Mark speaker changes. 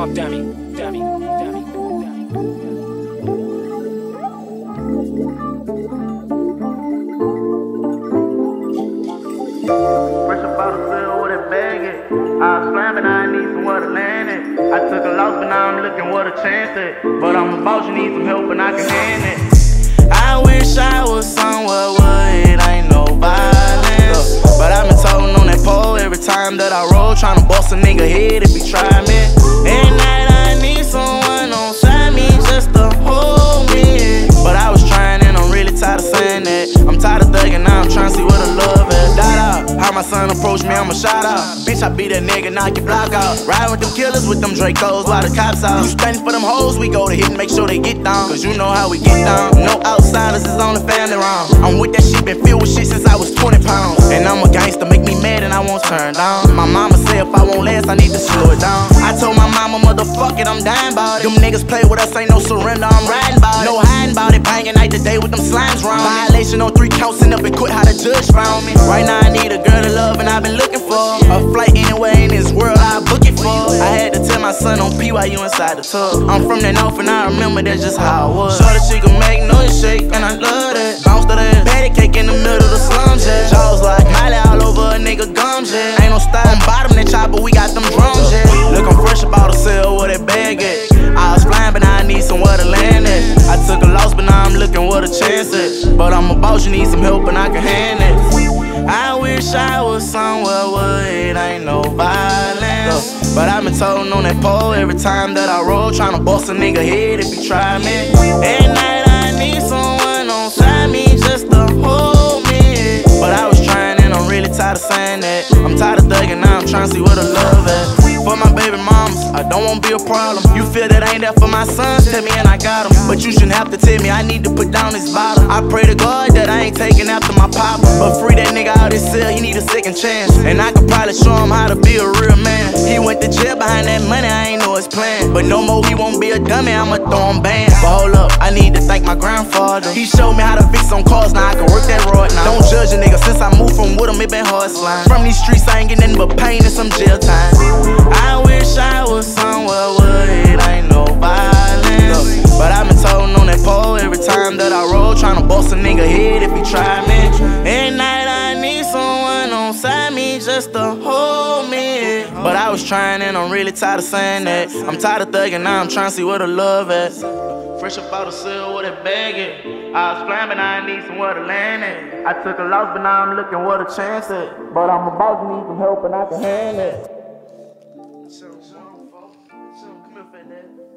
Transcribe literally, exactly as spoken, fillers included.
Speaker 1: Funk Dummy, Dummy, Dummy, Dummy.
Speaker 2: Fresh up out the field with a bag it. I was climbing, I need somewhere to land it. I took a loss, but now I'm looking what a chance at. But I'm a boss, you need some help and I can hand it. I wish I was somewhere where it ain't no violence. But I've been toting on that pole every time that I roll, tryna bust a nigga head if he try me. At night I need someone on side me just to hold me. But I was trying and I'm really tired of saying that. I'm tired of thugging, now I'm trying to see where the love is. Dot out, how my son approach me, I'ma shout out. Bitch, I be that nigga, knock your block out. Riding with them killers with them Dracos while the cops out. You standing for them hoes, we go to hit and make sure they get down. Cause you know how we get down. No outsiders, it's only family round. I'm with that shit, been filled with shit since I was twenty pounds. And I'm a gangster, make me mad and I won't turn down. My mama said if I won't last, I need to slow it down. I told my mama, motherfuck it, I'm dying about it. Them niggas play with us, ain't no surrender, I'm riding about it. No hiding about it, banging night to day with them slimes round. Violation on three counts and up and quit how the judge found me. Right now I need a girl to love and I've been looking for a flight anywhere in this world, I book it for. I had to tell my son on P Y U inside the tub. I'm from that north and I remember that's just how I was. Shorty, she can make noise shake and I love that. Bounce to that patty cake in the middle of the slums, yeah. Jaws like Miley all over a nigga gums, yeah. Ain't no style on bottom that chopper, we got them drums, yeah. Look, I'm fresh about to sell where that bag at. I was flying, but now I need somewhere to land at. I took a loss, but now I'm looking what a chance at. But I'm a boss, you need some help and I can hand it. I wish I was somewhere where it ain't no violence. But I've been toting on that pole every time that I roll, tryna bust a nigga head if he try me. At night I need someone on side me just to hold me. But I was trying and I'm really tired of saying that. I'm tired of thugging, now I'm trying to see where the love at. For my baby mamas, I don't wanna be a problem. You feel that I ain't there for my sons, tell me and I got them. But you shouldn't have to tell me I need to put down this bottle. I pray to God that I ain't taking after my papa. But free that nigga out his cell, he need a second chance. And I could probably show him how to be a real man. He went to jail behind that money, I ain't know his plan. But no more, he won't be a dummy, I'ma throw him banned. But hold up, I need to thank my grandfather. He showed me how to fix some cars, now I can work that road now. Don't judge a nigga, since I moved from with him, it been hard slime. From these streets, I ain't getting nothing but pain and some jail time. I wish I was somewhere where it ain't no violence. But I've been toting on that pole every time that I roll, tryna bust a nigga head if he try me. At night I need someone on side me just to hold me. But I was trying and I'm really tired of saying that. I'm tired of thugging, now I'm trying to see where the love at. Fresh up out the cell with a bag it. I was flying, but now I need somewhere to land it. I took a loss, but now I'm looking what a chance at. But I'm about to need some help and I can hand it. Come here, fat dad.